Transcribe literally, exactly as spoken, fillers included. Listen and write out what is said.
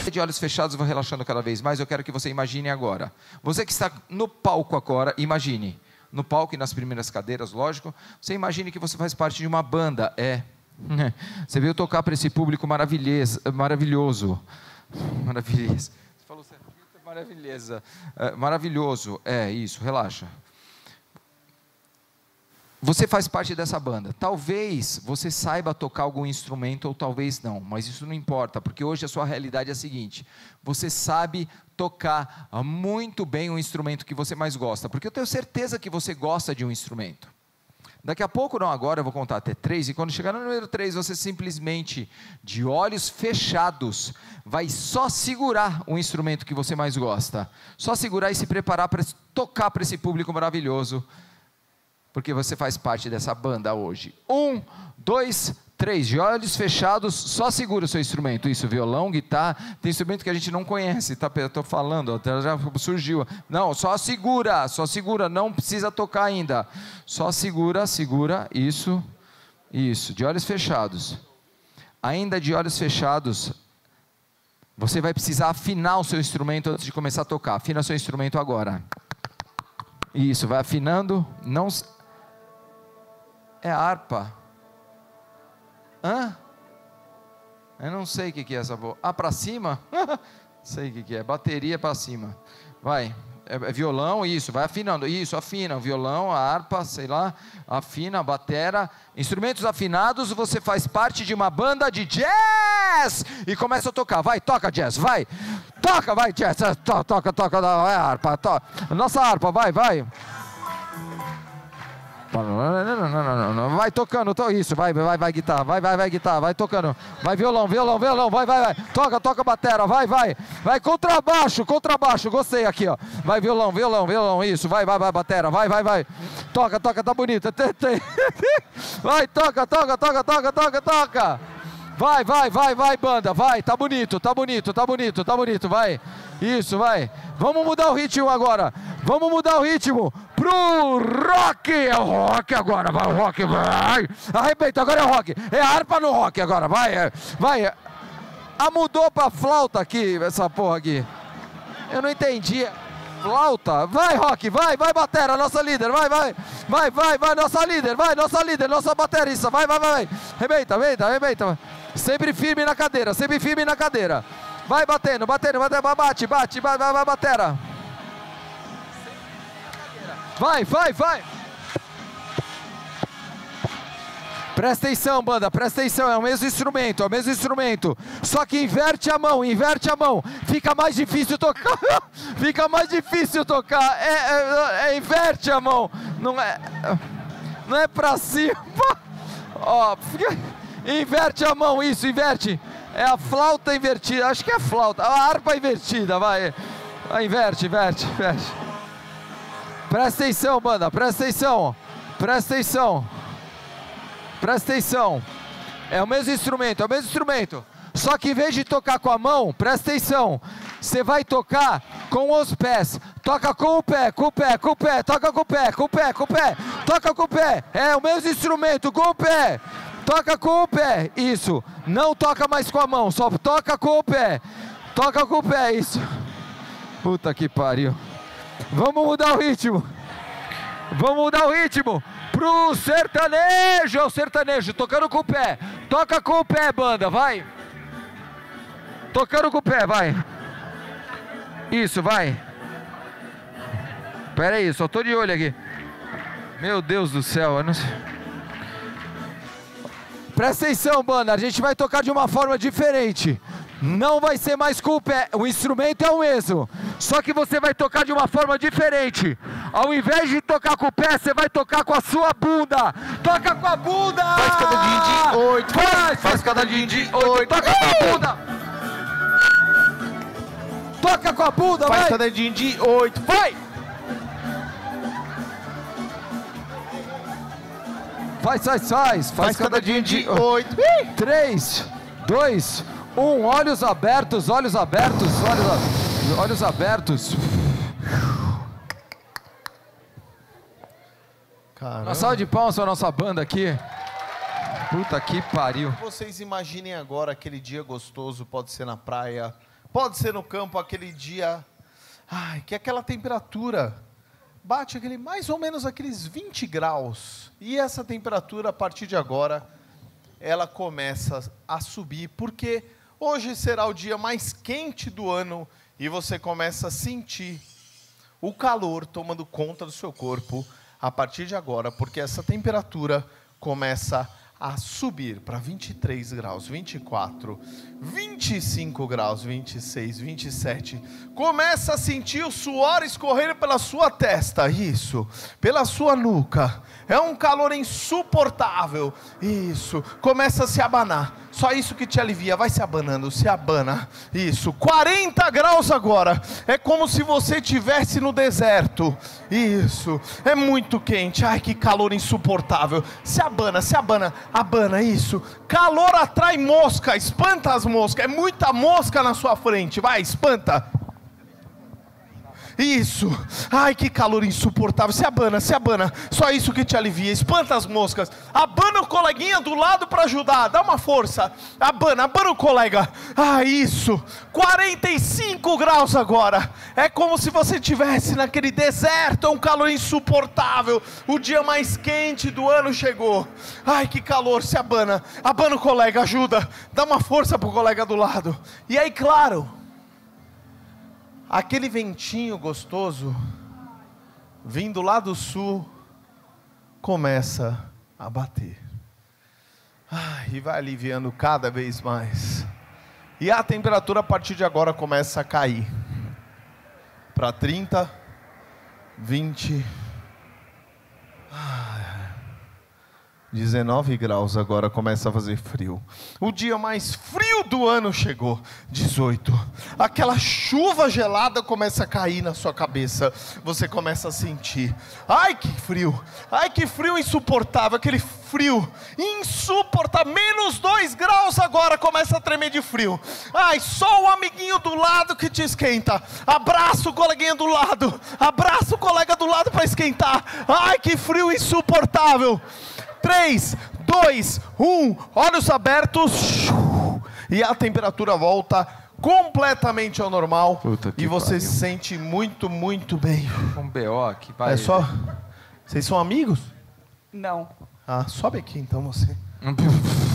De olhos fechados, vou relaxando cada vez mais. Eu quero que você imagine agora. Você que está no palco agora, imagine. No palco e nas primeiras cadeiras, lógico. Você imagine que você faz parte de uma banda. É. Você veio tocar para esse público maravilhoso. Maravilhoso. Maravilhoso. Você falou certo. Maravilhosa. É, maravilhoso. É, isso. Relaxa. Você faz parte dessa banda. Talvez você saiba tocar algum instrumento ou talvez não, mas isso não importa, porque hoje a sua realidade é a seguinte: você sabe tocar muito bem o instrumento que você mais gosta, porque eu tenho certeza que você gosta de um instrumento. Daqui a pouco, não agora, eu vou contar até três, e quando chegar no número três, você simplesmente, de olhos fechados, vai só segurar o instrumento que você mais gosta, só segurar e se preparar para tocar para esse público maravilhoso, porque você faz parte dessa banda hoje. Um, dois, três, de olhos fechados, só segura o seu instrumento. Isso, violão, guitarra, tem instrumento que a gente não conhece, tá? Eu estou falando, até já surgiu. Não, só segura, só segura, não precisa tocar ainda. Só segura, segura, isso, isso, de olhos fechados. Ainda de olhos fechados, você vai precisar afinar o seu instrumento antes de começar a tocar. Afina o seu instrumento agora. Isso, vai afinando, não... É harpa. Hã? Eu não sei o que é essa boa. Ah, para cima? Sei o que é. Bateria para cima. Vai. É, é violão, isso. Vai afinando. Isso, afina. O violão, a harpa, sei lá. Afina, a batera. Instrumentos afinados, você faz parte de uma banda de jazz. E começa a tocar. Vai, toca jazz, vai. Toca, vai jazz. Toca, toca, toca. Vai a harpa. Toca. Nossa harpa, vai, vai. Vai tocando, to, isso, vai, vai, vai guitarra, vai, vai, vai guitarra, vai tocando, vai violão, violão, violão, vai, vai, vai, toca, toca batera, vai, vai, vai contrabaixo, contrabaixo, gostei aqui, ó, vai violão, violão, violão, isso, vai, vai, vai batera, vai, vai, vai, toca, toca, tá bonita, vai, toca, toca, toca, toca, toca, toca, vai, vai, vai, vai, banda, vai, tá bonito, tá bonito, tá bonito, tá bonito, vai, isso, vai, vamos mudar o ritmo agora, vamos mudar o ritmo pro rock, é o rock agora, vai o rock, vai, arrebenta, agora é o rock, é harpa no rock agora, vai, é, vai, é. Ah, mudou pra flauta aqui, essa porra aqui, eu não entendi, flauta, vai rock, vai, vai batera, nossa líder, vai, vai, vai, vai, vai, nossa líder, vai, nossa líder, nossa baterista, vai, vai, vai, vai, arrebenta, arrebenta, arrebenta, sempre firme na cadeira, sempre firme na cadeira, vai batendo, batendo, batendo, bate, bate, vai, vai, vai, batera. Vai, vai, vai. Presta atenção, banda, presta atenção, é o mesmo instrumento, é o mesmo instrumento. Só que inverte a mão, inverte a mão. Fica mais difícil tocar. Fica mais difícil tocar. É, é, é, inverte a mão. Não é, não é pra cima. Ó, fica, inverte a mão, isso, inverte. É a flauta invertida, acho que é flauta. A harpa invertida, vai. Vai, inverte, inverte, inverte. Presta atenção, banda, presta atenção, presta atenção, presta atenção, é o mesmo instrumento, é o mesmo instrumento, só que em vez de tocar com a mão, presta atenção, você vai tocar com os pés, toca com o pé, com o pé, com o pé, toca com o pé, com o pé, com o pé, toca com o pé, é o mesmo instrumento, com o pé, toca com o pé, isso, não toca mais com a mão, só toca com o pé, toca com o pé, isso, puta que pariu. Vamos mudar o ritmo. Vamos mudar o ritmo pro sertanejo. É o sertanejo, tocando com o pé. Toca com o pé, banda, vai. Tocando com o pé, vai. Isso, vai. Pera aí, só tô de olho aqui. Meu Deus do céu, eu não sei. Presta atenção, banda, a gente vai tocar de uma forma diferente. Não vai ser mais com o pé, o instrumento é o mesmo, só que você vai tocar de uma forma diferente. Ao invés de tocar com o pé, você vai tocar com a sua bunda. Toca com a bunda! Faz cada dia de oito, faz, faz cada dia de oito, toca com a bunda! Toca com a bunda, vai! Faz cada dia de oito, vai! Faz, faz, faz, faz cada dia de oito. Três, dois, um, olhos abertos, olhos abertos, olhos, olhos abertos. Caramba. Uma salva de palmas para a nossa banda aqui. Puta que pariu. Vocês imaginem agora aquele dia gostoso, pode ser na praia, Pode ser no campo aquele dia, ai, que aquela temperatura bate aquele, mais ou menos aqueles vinte graus. E essa temperatura, a partir de agora, ela começa a subir, porque hoje será o dia mais quente do ano e você começa a sentir o calor tomando conta do seu corpo a partir de agora, porque essa temperatura começa a subir para vinte e três graus, vinte e quatro, vinte e cinco graus, vinte e seis, vinte e sete. Começa a sentir o suor escorrer pela sua testa, isso, pela sua nuca. É um calor insuportável, isso. Começa a se abanar, só isso que te alivia, vai se abanando, se abana, isso. quarenta graus agora, é como se você estivesse no deserto, isso. É muito quente, ai que calor insuportável. Se abana, se abana, abana, isso. Calor atrai mosca, espanta as moscas, é muita mosca na sua frente, vai, espanta. Isso, ai que calor insuportável, se abana, se abana, só isso que te alivia, espanta as moscas, abana o coleguinha do lado para ajudar, dá uma força, abana, abana o colega, ah isso, quarenta e cinco graus agora, é como se você estivesse naquele deserto, é um calor insuportável, o dia mais quente do ano chegou, ai que calor, se abana, abana o colega, ajuda, dá uma força para o colega do lado, e aí claro, aquele ventinho gostoso, vindo lá do sul, começa a bater. Ah, e vai aliviando cada vez mais. E a temperatura a partir de agora começa a cair. Para trinta, vinte, dezenove graus agora, começa a fazer frio. O dia mais frio do ano chegou, dezoito. Aquela chuva gelada começa a cair na sua cabeça. Você começa a sentir, ai que frio, ai que frio insuportável, aquele frio insuportável, menos dois graus agora, começa a tremer de frio. Ai, só o amiguinho do lado que te esquenta. Abraça o coleguinha do lado, abraça o colega do lado para esquentar. Ai que frio insuportável. três, dois, um, olhos abertos, e a temperatura volta completamente ao normal, e você pariu. Se sente muito, muito bem. Um B O que vai... É só... Vocês são amigos? Não. Ah, sobe aqui então você.